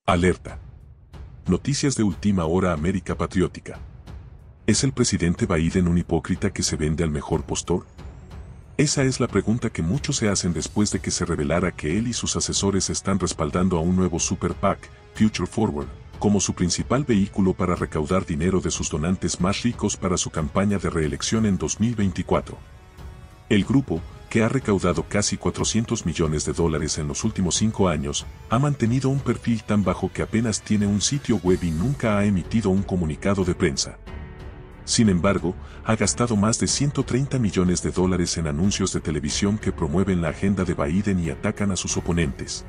Alerta. Noticias de última hora. América Patriótica. ¿Es el presidente Biden un hipócrita que se vende al mejor postor? Esa es la pregunta que muchos se hacen después de que se revelara que él y sus asesores están respaldando a un nuevo Super PAC, Future Forward, como su principal vehículo para recaudar dinero de sus donantes más ricos para su campaña de reelección en 2024. El grupo, que ha recaudado casi $400 millones en los últimos 5 años, ha mantenido un perfil tan bajo que apenas tiene un sitio web y nunca ha emitido un comunicado de prensa. Sin embargo, ha gastado más de $130 millones en anuncios de televisión que promueven la agenda de Biden y atacan a sus oponentes.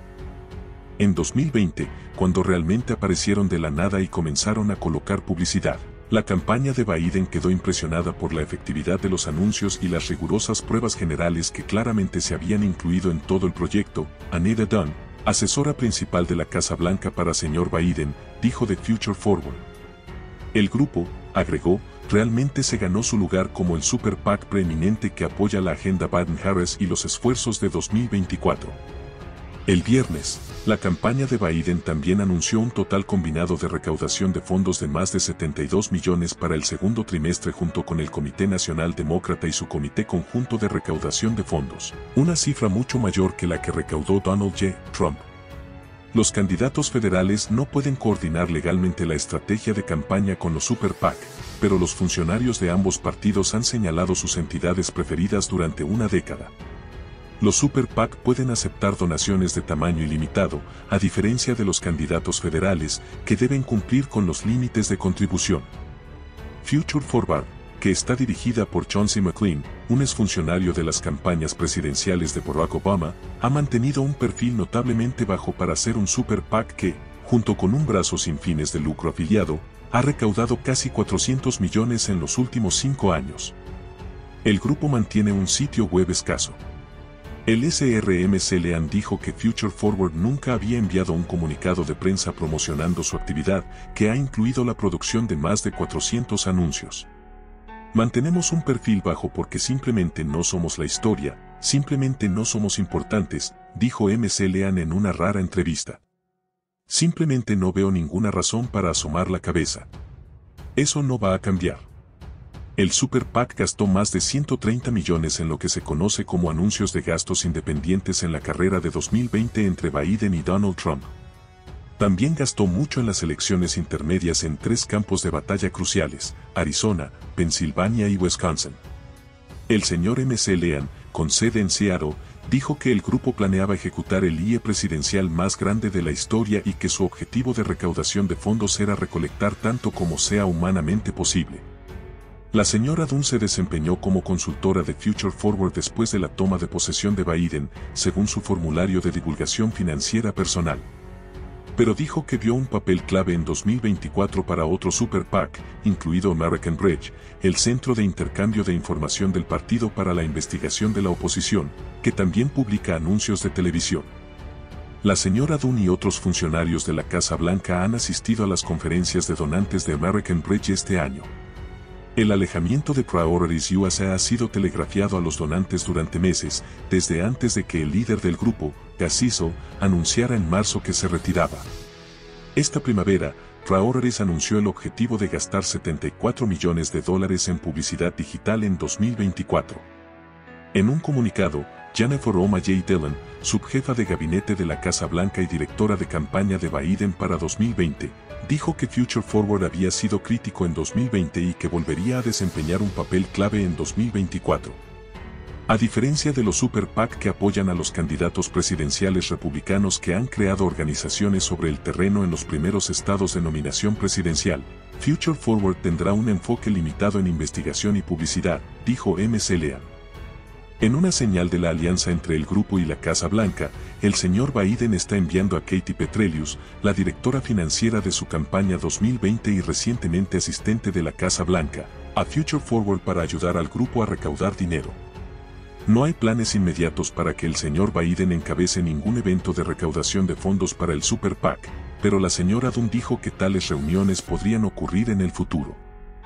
En 2020, cuando realmente aparecieron de la nada y comenzaron a colocar publicidad, la campaña de Biden quedó impresionada por la efectividad de los anuncios y las rigurosas pruebas generales que claramente se habían incluido en todo el proyecto. Anita Dunn, asesora principal de la Casa Blanca para señor Biden, dijo de Future Forward. El grupo, agregó, realmente se ganó su lugar como el Super PAC preeminente que apoya la agenda Biden-Harris y los esfuerzos de 2024. El viernes, la campaña de Biden también anunció un total combinado de recaudación de fondos de más de $72 millones para el segundo trimestre junto con el Comité Nacional Demócrata y su Comité Conjunto de Recaudación de Fondos, una cifra mucho mayor que la que recaudó Donald J. Trump. Los candidatos federales no pueden coordinar legalmente la estrategia de campaña con los Super PAC, pero los funcionarios de ambos partidos han señalado sus entidades preferidas durante una década. Los Super PAC pueden aceptar donaciones de tamaño ilimitado, a diferencia de los candidatos federales, que deben cumplir con los límites de contribución. Future Forward, que está dirigida por Chauncey McLean, un exfuncionario de las campañas presidenciales de Barack Obama, ha mantenido un perfil notablemente bajo para ser un Super PAC que, junto con un brazo sin fines de lucro afiliado, ha recaudado casi $400 millones en los últimos 5 años. El grupo mantiene un sitio web escaso. El SRMC Lean dijo que Future Forward nunca había enviado un comunicado de prensa promocionando su actividad, que ha incluido la producción de más de 400 anuncios. Mantenemos un perfil bajo porque simplemente no somos la historia, simplemente no somos importantes, dijo MC Lean en una rara entrevista. Simplemente no veo ninguna razón para asomar la cabeza. Eso no va a cambiar. El Super PAC gastó más de $130 millones en lo que se conoce como anuncios de gastos independientes en la carrera de 2020 entre Biden y Donald Trump. También gastó mucho en las elecciones intermedias en 3 campos de batalla cruciales, Arizona, Pensilvania y Wisconsin. El señor MC Lean, con sede en Seattle, dijo que el grupo planeaba ejecutar el IE presidencial más grande de la historia y que su objetivo de recaudación de fondos era recolectar tanto como sea humanamente posible. La señora Dunn se desempeñó como consultora de Future Forward después de la toma de posesión de Biden, según su formulario de divulgación financiera personal. Pero dijo que vio un papel clave en 2024 para otro Super PAC, incluido American Bridge, el centro de intercambio de información del Partido para la Investigación de la Oposición, que también publica anuncios de televisión. La señora Dunn y otros funcionarios de la Casa Blanca han asistido a las conferencias de donantes de American Bridge este año. El alejamiento de Priorities USA ha sido telegrafiado a los donantes durante meses, desde antes de que el líder del grupo, Gaciso, anunciara en marzo que se retiraba. Esta primavera, Priorities anunció el objetivo de gastar $74 millones en publicidad digital en 2024. En un comunicado, Jennifer Oma J. Dillon, subjefa de gabinete de la Casa Blanca y directora de campaña de Biden para 2020, dijo que Future Forward había sido crítico en 2020 y que volvería a desempeñar un papel clave en 2024. A diferencia de los Super PAC que apoyan a los candidatos presidenciales republicanos que han creado organizaciones sobre el terreno en los primeros estados de nominación presidencial, Future Forward tendrá un enfoque limitado en investigación y publicidad, dijo MC Lean. En una señal de la alianza entre el grupo y la Casa Blanca, el señor Biden está enviando a Katie Petrelius, la directora financiera de su campaña 2020 y recientemente asistente de la Casa Blanca, a Future Forward para ayudar al grupo a recaudar dinero. No hay planes inmediatos para que el señor Biden encabece ningún evento de recaudación de fondos para el Super PAC, pero la señora Dunn dijo que tales reuniones podrían ocurrir en el futuro.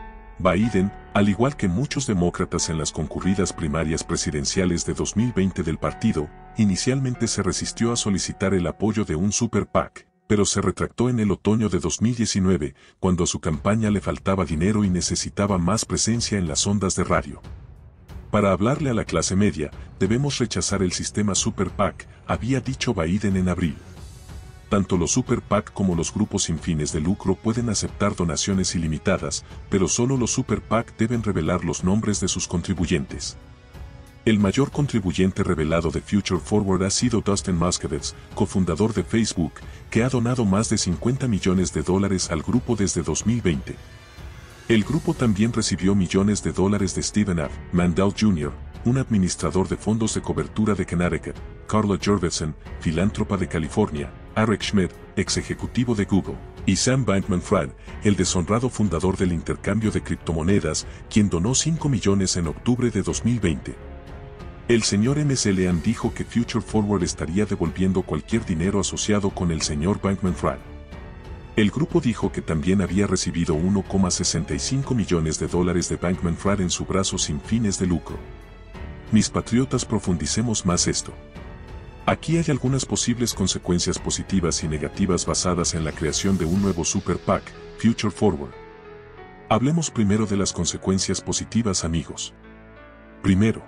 Biden, al igual que muchos demócratas en las concurridas primarias presidenciales de 2020 del partido, inicialmente se resistió a solicitar el apoyo de un Super PAC. pero se retractó en el otoño de 2019, cuando a su campaña le faltaba dinero y necesitaba más presencia en las ondas de radio. Para hablarle a la clase media, debemos rechazar el sistema Super PAC, había dicho Biden en abril. Tanto los Super PAC como los grupos sin fines de lucro pueden aceptar donaciones ilimitadas, pero solo los Super PAC deben revelar los nombres de sus contribuyentes. El mayor contribuyente revelado de Future Forward ha sido Dustin Moskovitz, cofundador de Facebook, que ha donado más de $50 millones al grupo desde 2020. El grupo también recibió millones de dólares de Stephen F. Mandel Jr., un administrador de fondos de cobertura de Connecticut, Carla Jurvetson, filántropa de California, Eric Schmidt, ex ejecutivo de Google, y Sam Bankman-Fried, el deshonrado fundador del intercambio de criptomonedas, quien donó $5 millones en octubre de 2020. El señor MSLM dijo que Future Forward estaría devolviendo cualquier dinero asociado con el señor Bankman-Fried. El grupo dijo que también había recibido $1,65 millones de Bankman-Fried en su brazo sin fines de lucro. Mis patriotas, profundicemos más esto. Aquí hay algunas posibles consecuencias positivas y negativas basadas en la creación de un nuevo Super PAC, Future Forward. Hablemos primero de las consecuencias positivas, amigos. Primero,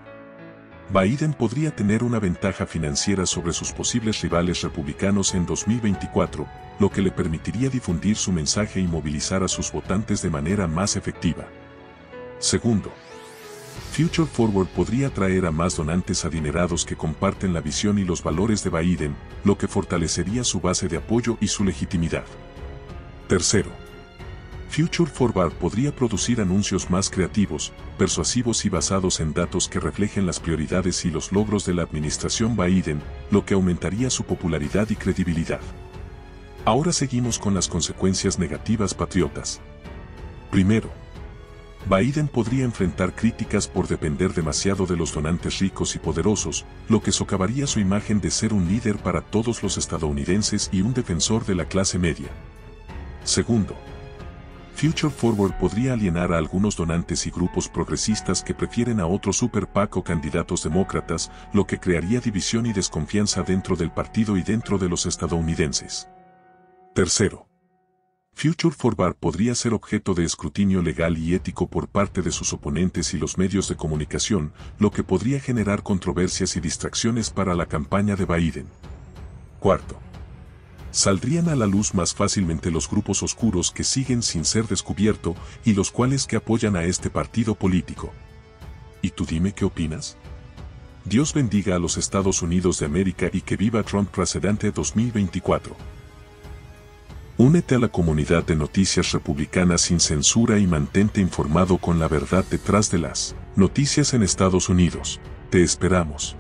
Biden podría tener una ventaja financiera sobre sus posibles rivales republicanos en 2024, lo que le permitiría difundir su mensaje y movilizar a sus votantes de manera más efectiva. Segundo, Future Forward podría atraer a más donantes adinerados que comparten la visión y los valores de Biden, lo que fortalecería su base de apoyo y su legitimidad. Tercero, Future Forward podría producir anuncios más creativos, persuasivos y basados en datos que reflejen las prioridades y los logros de la administración Biden, lo que aumentaría su popularidad y credibilidad. Ahora seguimos con las consecuencias negativas, patriotas. Primero, Biden podría enfrentar críticas por depender demasiado de los donantes ricos y poderosos, lo que socavaría su imagen de ser un líder para todos los estadounidenses y un defensor de la clase media. Segundo, Future Forward podría alienar a algunos donantes y grupos progresistas que prefieren a otros Super PAC o candidatos demócratas, lo que crearía división y desconfianza dentro del partido y dentro de los estadounidenses. Tercero, Future Forward podría ser objeto de escrutinio legal y ético por parte de sus oponentes y los medios de comunicación, lo que podría generar controversias y distracciones para la campaña de Biden. Cuarto, saldrían a la luz más fácilmente los grupos oscuros que siguen sin ser descubierto y los cuales que apoyan a este partido político. ¿Y tú dime qué opinas? Dios bendiga a los Estados Unidos de América y que viva Trump presidente 2024. Únete a la comunidad de Noticias Republicanas sin censura y mantente informado con la verdad detrás de las noticias en Estados Unidos. Te esperamos.